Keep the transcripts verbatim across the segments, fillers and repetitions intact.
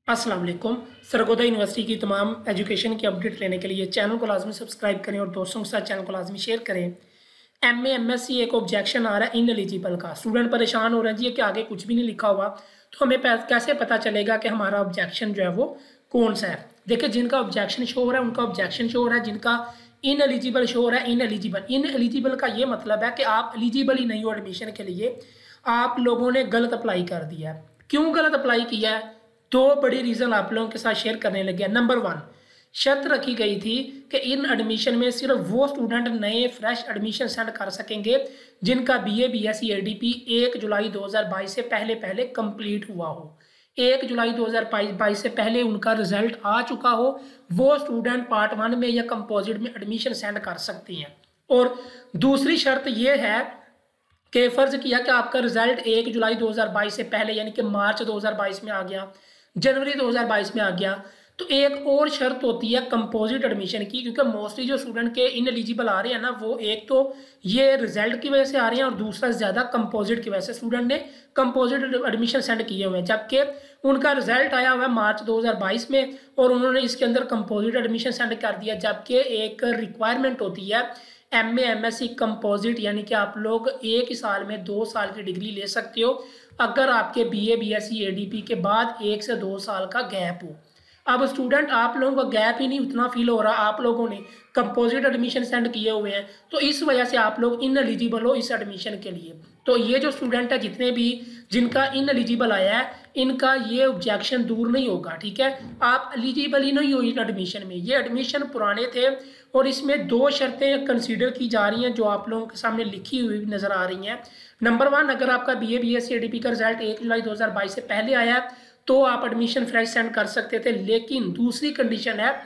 अस्सलाम वालेकुम। सरगोदा यूनिवर्सिटी की तमाम एजुकेशन की अपडेट लेने के लिए चैनल को लाजमी सब्सक्राइब करें और दोस्तों के साथ चैनल को लाजमी शेयर करें। M A M S C एक ऑब्जेक्शन आ रहा है इन एलिजिबल का। स्टूडेंट परेशान हो रहे हैं जी कि आगे कुछ भी नहीं लिखा हुआ, तो हमें कैसे पता चलेगा कि हमारा ऑब्जेक्शन जो है वो कौन सा है। देखिए, जिनका ऑब्जेक्शन शो हो रहा है उनका ऑब्जेक्शन शो हो रहा है, जिनका इन एलिजिबल शो हो रहा है इन एलिजिबल। इन एलिजिबल का ये मतलब है कि आप एलिजिबल ही नहीं हो एडमिशन के लिए, आप लोगों ने गलत अप्लाई कर दिया है। क्यों गलत अप्लाई किया है? दो बड़ी रीज़न आप लोगों के साथ शेयर करने लगे। नंबर वन, शर्त रखी गई थी कि इन एडमिशन में सिर्फ वो स्टूडेंट नए फ्रेश एडमिशन सेंड कर सकेंगे जिनका बीए बीएससी एडीपी एक जुलाई दो हज़ार बाईस से पहले पहले कंप्लीट हुआ हो। एक जुलाई दो हज़ार बाईस से पहले उनका रिजल्ट आ चुका हो, वो स्टूडेंट पार्ट वन में या कंपोजिट में एडमिशन सेंड कर सकती हैं। और दूसरी शर्त ये है कि फ़र्ज किया कि आपका रिजल्ट एक जुलाई दो हज़ार बाईस से पहले यानी कि मार्च दो हज़ार बाईस में आ गया, जनवरी दो हज़ार बाईस में आ गया, तो एक और शर्त होती है कंपोजिट एडमिशन की। क्योंकि मोस्टली जो स्टूडेंट के इन एलिजिबल आ रहे हैं ना, वो एक तो ये रिजल्ट की वजह से आ रहे हैं और दूसरा ज़्यादा कंपोजिट की वजह से स्टूडेंट ने कंपोजिट एडमिशन सेंड किए हुए हैं, जबकि उनका रिजल्ट आया हुआ है मार्च दो हज़ार बाईस में और उन्होंने इसके अंदर कंपोजिट एडमिशन सेंड कर दिया। जबकि एक रिक्वायरमेंट होती है M A M S C composite, यानी कि आप लोग एक ही साल में दो साल की डिग्री ले सकते हो अगर आपके B A B S C A D P के बाद एक से दो साल का गैप हो। अब स्टूडेंट आप लोगों का गैप ही नहीं उतना फील हो रहा, आप लोगों ने कंपोजिट एडमिशन सेंड किए हुए हैं, तो इस वजह से आप लोग इन एलिजिबल हो इस एडमिशन के लिए। तो ये जो स्टूडेंट है, जितने भी जिनका इन एलिजिबल आया है, इनका ये ऑब्जेक्शन दूर नहीं होगा। ठीक है, आप एलिजिबल ही नहीं हो इन एडमिशन में। ये एडमिशन पुराने थे और इसमें दो शर्तें कंसीडर की जा रही हैं जो आप लोगों के सामने लिखी हुई नज़र आ रही हैं। नंबर वन, अगर आपका B A B S C A D P का रिजल्ट एक जुलाई दो हज़ार बाईस से पहले आया है तो आप एडमिशन फ्रेश सेंड कर सकते थे। लेकिन दूसरी कंडीशन है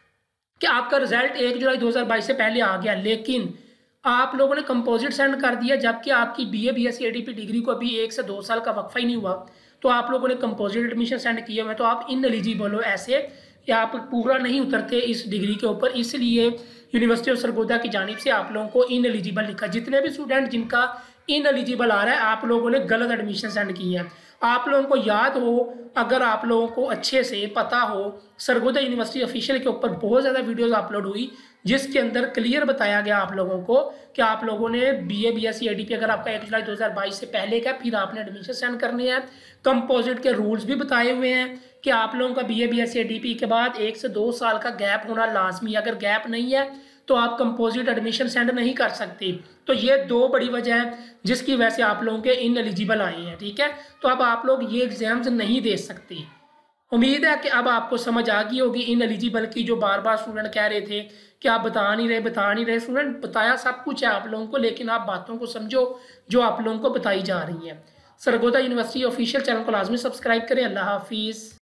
कि आपका रिजल्ट एक जुलाई दो हज़ार बाईस से पहले आ गया, लेकिन आप लोगों ने कंपोजिट सेंड कर दिया, जबकि आपकी B A B S C A D P degree को अभी एक से दो साल का वक्फा ही नहीं हुआ, तो आप लोगों ने कंपोजिट एडमिशन सेंड किए हुए, तो आप इन एलिजिबल हो ऐसे, या आप पूरा नहीं उतरते इस डिग्री के ऊपर। इसलिए यूनिवर्सिटी ऑफ सरगोदा की जानिब से आप लोगों को इन एलिजिबल लिखा। जितने भी स्टूडेंट जिनका इन एलिजिबल आ रहा है, आप लोगों ने गलत एडमिशन सेंड किए हैं। आप लोगों को याद हो, अगर आप लोगों को अच्छे से पता हो, सरगोदा यूनिवर्सिटी ऑफिशियल के ऊपर बहुत ज़्यादा वीडियोस अपलोड हुई जिसके अंदर क्लियर बताया गया आप लोगों को कि आप लोगों ने B A B S C A D P अगर आपका एक जुलाई दो हज़ार बाईस से पहले का, फिर आपने एडमिशन सेंड करने हैं। कंपोजिट के रूल्स भी बताए हुए हैं कि आप लोगों का B A B S C A D P के बाद एक से दो साल का गैप होना लाजमी। अगर गैप नहीं है तो आप कंपोजिट एडमिशन सेंड नहीं कर सकते। तो ये दो बड़ी वजह है जिसकी वजह से आप लोगों के इन एलिजिबल आए हैं। ठीक है, तो अब आप लोग ये एग्जाम्स नहीं दे सकते। उम्मीद है कि अब आपको समझ आ गई होगी इन एलिजिबल की, जो बार बार स्टूडेंट कह रहे थे कि आप बता नहीं रहे बता नहीं रहे। स्टूडेंट बताया सब कुछ है आप लोगों को, लेकिन आप बातों को समझो जो आप लोगों को बताई जा रही हैं। सरगोदा यूनिवर्सिटी ऑफिशियल चैनल को लाजमी सब्सक्राइब करें। अल्लाह हाफिज़।